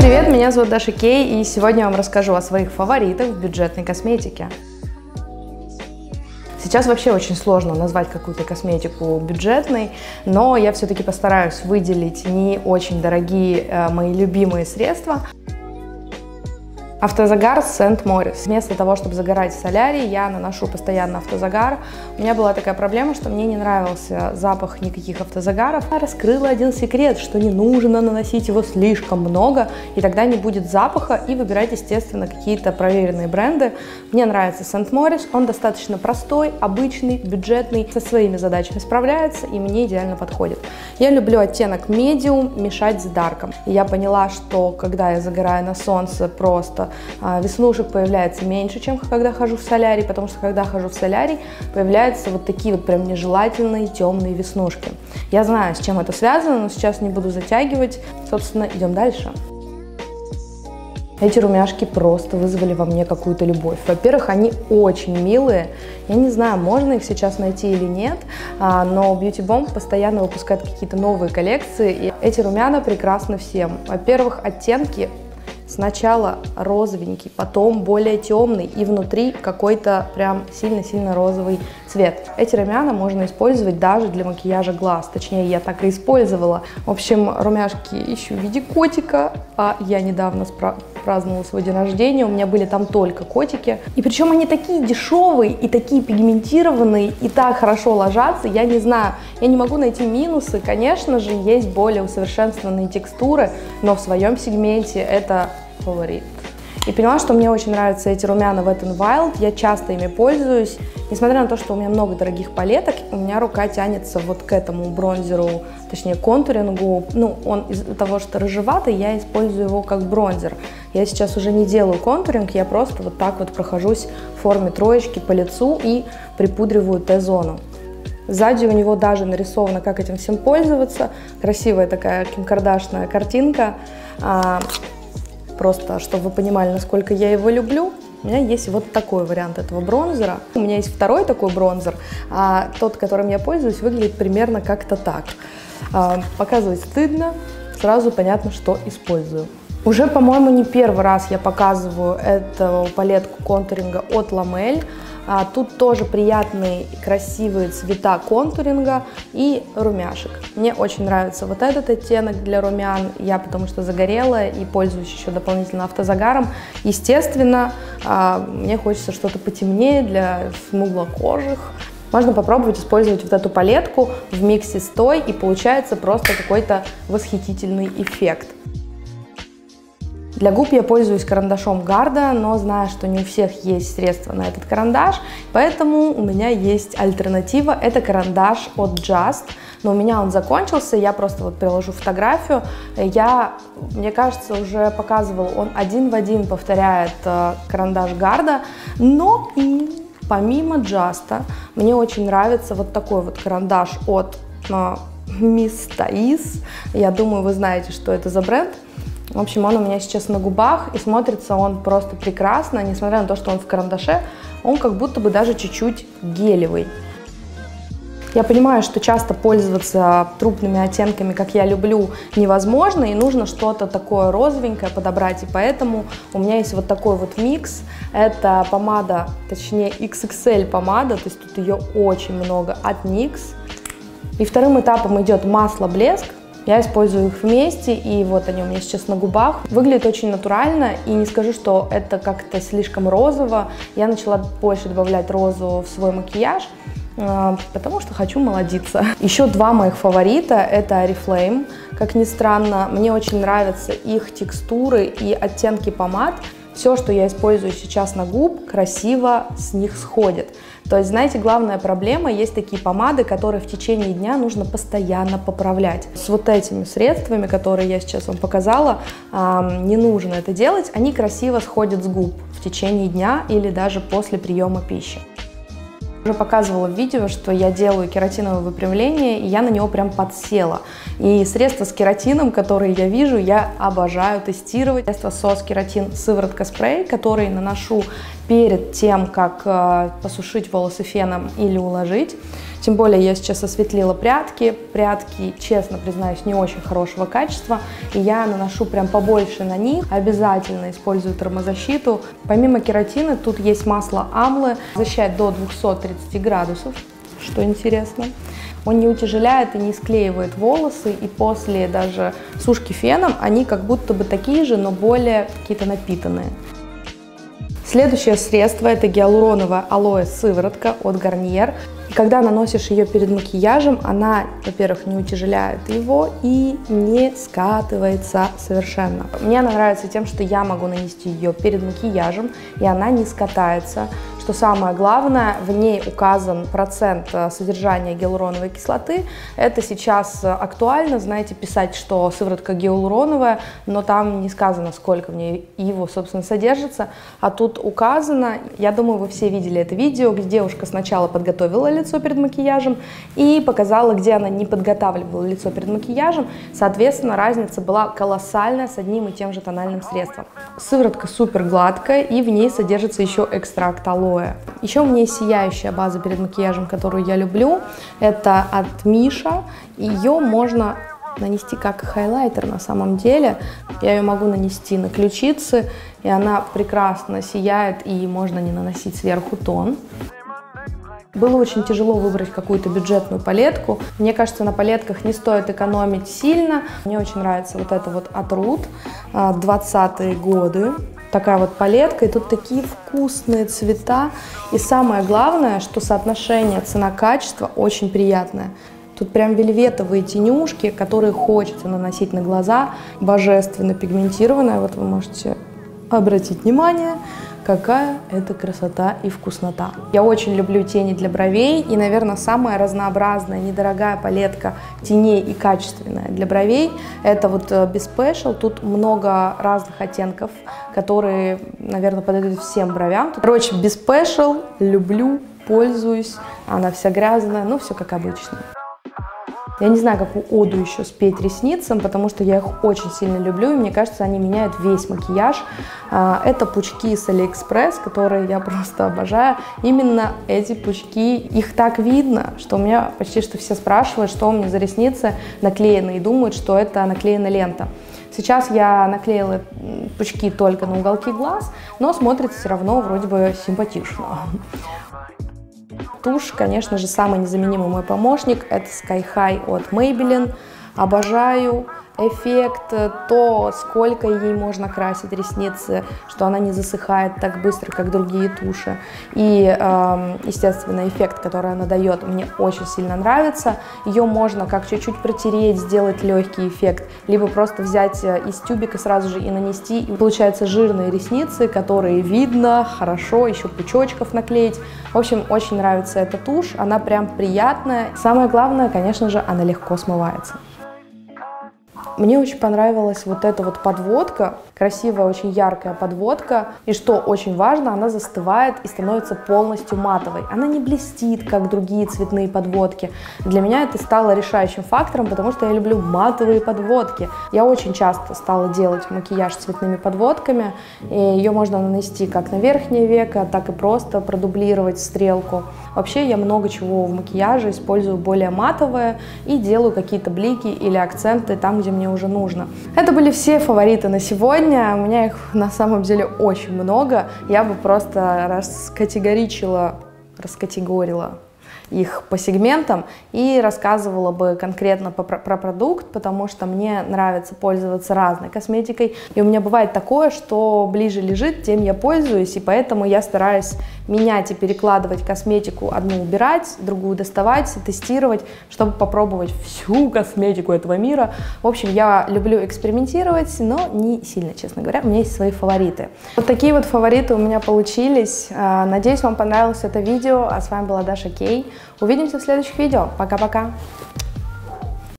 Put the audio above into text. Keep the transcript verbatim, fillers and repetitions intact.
привет! Меня зовут Даша Кей, и сегодня я вам расскажу о своих фаворитах в бюджетной косметике. Сейчас вообще очень сложно назвать какую-то косметику бюджетной, но я все-таки постараюсь выделить не очень дорогие э, мои любимые средства. Автозагар Сент Морис. Вместо того, чтобы загорать в солярии, я наношу постоянно автозагар. У меня была такая проблема, что мне не нравился запах никаких автозагаров. Я раскрыла один секрет, что не нужно наносить его слишком много, и тогда не будет запаха, и выбирать, естественно, какие-то проверенные бренды. Мне нравится Сент Морис, он достаточно простой, обычный, бюджетный, со своими задачами справляется, и мне идеально подходит. Я люблю оттенок медиум мешать с дарком. И я поняла, что когда я загораю на солнце, просто веснушек появляется меньше, чем когда хожу в солярий, потому что когда хожу в солярий, появляются вот такие вот прям нежелательные темные веснушки. Я знаю, с чем это связано, но сейчас не буду затягивать. Собственно, идем дальше. Эти румяшки просто вызвали во мне какую-то любовь. Во-первых, они очень милые. Я не знаю, можно их сейчас найти или нет, но Beauty Bomb постоянно выпускает какие-то новые коллекции, и эти румяна прекрасны всем. Во-первых, оттенки сначала розовенький, потом более темный, и внутри какой-то прям сильно-сильно розовый цвет. Эти румяна можно использовать даже для макияжа глаз, точнее, я так и использовала. В общем, румяшки ищу в виде котика, а я недавно праздновала свой день рождения, у меня были там только котики. И причем они такие дешевые и такие пигментированные, и так хорошо ложатся, я не знаю, я не могу найти минусы. Конечно же, есть более усовершенствованные текстуры, но в своем сегменте это фаворит. И поняла, что мне очень нравятся эти румяна Wet n Wild, я часто ими пользуюсь. Несмотря на то, что у меня много дорогих палеток, у меня рука тянется вот к этому бронзеру, точнее контурингу. Ну, он из-за того, что рыжеватый, я использую его как бронзер. Я сейчас уже не делаю контуринг, я просто вот так вот прохожусь в форме троечки по лицу и припудриваю Т-зону. Сзади у него даже нарисовано, как этим всем пользоваться. Красивая такая Ким Кардашная картинка. Просто, чтобы вы понимали, насколько я его люблю, у меня есть вот такой вариант этого бронзера. У меня есть второй такой бронзер, а тот, которым я пользуюсь, выглядит примерно как-то так. А, показывать стыдно, сразу понятно, что использую. Уже, по-моему, не первый раз я показываю эту палетку контуринга от Ламель. А, тут тоже приятные, красивые цвета контуринга и румяшек. Мне очень нравится вот этот оттенок для румян. Я потому что загорелая и пользуюсь еще дополнительно автозагаром. Естественно, а, мне хочется что-то потемнее для смуглокожих. Можно попробовать использовать вот эту палетку в миксе с той, и получается просто какой-то восхитительный эффект. Для губ я пользуюсь карандашом Гарда, но знаю, что не у всех есть средства на этот карандаш, поэтому у меня есть альтернатива. Это карандаш от Just, но у меня он закончился, я просто вот приложу фотографию. Я, мне кажется, уже показывала, он один в один повторяет э, карандаш Гарда, но помимо Just мне очень нравится вот такой вот карандаш от э, Мисс Таис. Я думаю, вы знаете, что это за бренд. В общем, он у меня сейчас на губах, и смотрится он просто прекрасно, несмотря на то, что он в карандаше, он как будто бы даже чуть-чуть гелевый. Я понимаю, что часто пользоваться трупными оттенками, как я люблю, невозможно, и нужно что-то такое розовенькое подобрать, и поэтому у меня есть вот такой вот микс. Это помада, точнее икс икс эль помада, то есть тут ее очень много от никс. И вторым этапом идет масло-блеск. Я использую их вместе, и вот они у меня сейчас на губах. Выглядит очень натурально, и не скажу, что это как-то слишком розово. Я начала больше добавлять розу в свой макияж, потому что хочу молодиться. Еще два моих фаворита – это Oriflame. Как ни странно, мне очень нравятся их текстуры и оттенки помад. Все, что я использую сейчас на губ, красиво с них сходит. То есть, знаете, главная проблема, есть такие помады, которые в течение дня нужно постоянно поправлять. С вот этими средствами, которые я сейчас вам показала, не нужно это делать, они красиво сходят с губ в течение дня или даже после приема пищи. Уже показывала в видео, что я делаю кератиновое выпрямление, и я на него прям подсела. И средства с кератином, которые я вижу, я обожаю тестировать. Средство сос кератин сыворотка спрей, который наношу перед тем, как э, посушить волосы феном или уложить. Тем более я сейчас осветлила прядки. Прядки, честно признаюсь, не очень хорошего качества. И я наношу прям побольше на них. Обязательно использую термозащиту. Помимо кератина тут есть масло амлы. Защищает до двухсот тридцати градусов, что интересно. Он не утяжеляет и не склеивает волосы. И после даже сушки феном они как будто бы такие же, но более какие-то напитанные. Следующее средство — это гиалуроновая алоэ сыворотка от Garnier. И когда наносишь ее перед макияжем, она, во-первых, не утяжеляет его и не скатывается совершенно. Мне она нравится тем, что я могу нанести ее перед макияжем, и она не скатается. Что самое главное, в ней указан процент содержания гиалуроновой кислоты. Это сейчас актуально, знаете, писать, что сыворотка гиалуроновая, но там не сказано, сколько в ней его, собственно, содержится. А тут указано, я думаю, вы все видели это видео, где девушка сначала подготовила лицо перед макияжем и показала, где она не подготавливала лицо перед макияжем. Соответственно, разница была колоссальная с одним и тем же тональным средством. Сыворотка супер гладкая, и в ней содержится еще экстракт алоэ. Еще у меня есть сияющая база перед макияжем, которую я люблю. Это от Миша. Ее можно нанести как хайлайтер на самом деле. Я ее могу нанести на ключицы, и она прекрасно сияет, и можно не наносить сверху тон. Было очень тяжело выбрать какую-то бюджетную палетку. Мне кажется, на палетках не стоит экономить сильно. Мне очень нравится вот это вот от Рут, двадцатые годы. Такая вот палетка, и тут такие вкусные цвета. И самое главное, что соотношение цена-качество очень приятное. Тут прям вельветовые тенюшки, которые хочется наносить на глаза. Божественно пигментированная, вот вы можете обратить внимание, какая это красота и вкуснота. Я очень люблю тени для бровей, и, наверное, самая разнообразная, недорогая палетка теней и качественная для бровей — это вот Be Special. Тут много разных оттенков, которые, наверное, подойдут всем бровям. Короче, Be Special люблю, пользуюсь, она вся грязная, ну, все как обычно. Я не знаю, какую оду еще спеть ресницам, потому что я их очень сильно люблю, и мне кажется, они меняют весь макияж. Это пучки с Алиэкспресс, которые я просто обожаю. Именно эти пучки, их так видно, что у меня почти что все спрашивают, что у меня за ресницы наклеены, и думают, что это наклеена лента. Сейчас я наклеила пучки только на уголки глаз, но смотрится все равно вроде бы симпатично. Тушь, конечно же, самый незаменимый мой помощник. Это Sky High от Maybelline. Обожаю эффект, то, сколько ей можно красить ресницы, что она не засыхает так быстро, как другие туши. И, э, естественно, эффект, который она дает, мне очень сильно нравится. Ее можно как чуть-чуть протереть, сделать легкий эффект, либо просто взять из тюбика сразу же и нанести. И получаются жирные ресницы, которые видно хорошо, еще пучочков наклеить. В общем, очень нравится эта тушь, она прям приятная. Самое главное, конечно же, она легко смывается. Мне очень понравилась вот эта вот подводка, красивая, очень яркая подводка. И что очень важно, она застывает и становится полностью матовой. Она не блестит, как другие цветные подводки. Для меня это стало решающим фактором, потому что я люблю матовые подводки. Я очень часто стала делать макияж цветными подводками. И ее можно нанести как на верхнее веко, так и просто продублировать стрелку. Вообще я много чего в макияже использую более матовое и делаю какие-то блики или акценты там, где мне уже нужно. Это были все фавориты на сегодня. У меня их на самом деле очень много. Я бы просто раскатегоричила, раскатегорила их по сегментам и рассказывала бы конкретно по, про продукт, потому что мне нравится пользоваться разной косметикой. И у меня бывает такое, что ближе лежит, тем я пользуюсь, и поэтому я стараюсь менять и перекладывать косметику, одну убирать, другую доставать, тестировать, чтобы попробовать всю косметику этого мира. В общем, я люблю экспериментировать, но не сильно, честно говоря. У меня есть свои фавориты. Вот такие вот фавориты у меня получились. Надеюсь, вам понравилось это видео. А с вами была Даша Кей. Увидимся в следующих видео. Пока-пока!